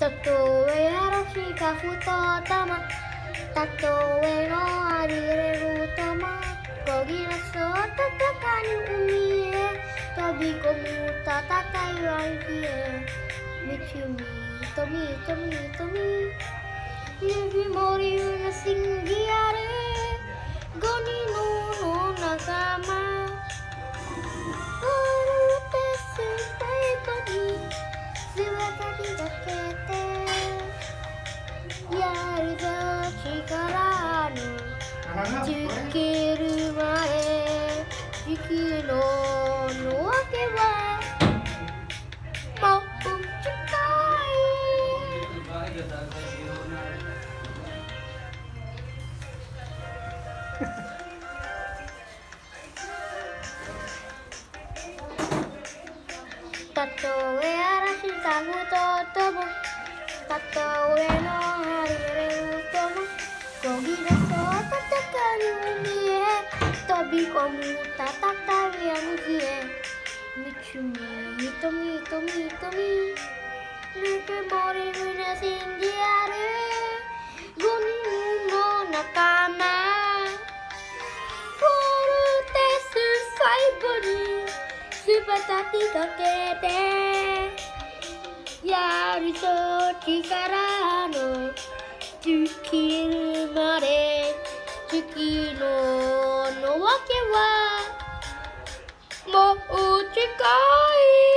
たとえ嵐がふたたま、たとえのありれるとも、こぎ出そう戦い海へ、飛び込む戦いは雪へ。みちみとみとみとみ、指もりうな信じあれ、5人の仲間。生きる前、生きのわけはもう近い。たとえ嵐がふととも、たとえのありれるとも、こぎ出そう戦う海へ、飛び込む戦う闇へ。みちみとみとみとみ、ぬくもり胸信じある5人の仲間。フォルテス最後に翼かけて、やるぞ力の尽きるまで。月のわけはもう近い。